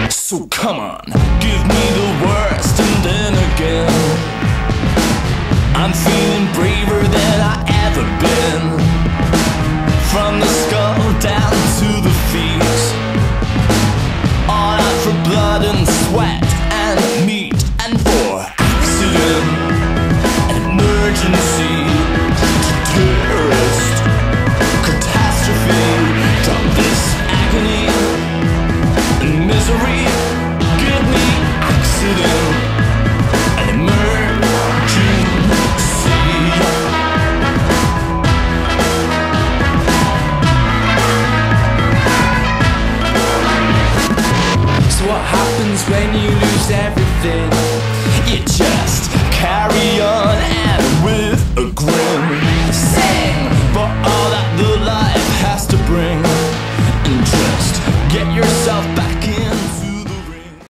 So come on, give me the worst, and then again I'm feeling braver than I ever been. From the skull down to the feet, all out for blood and sweat and meat, and for accident, an emergency, terrorist catastrophe. From this agony and misery, give me accident, an emergency. So what happens when you lose everything? You just carry on and with a grin.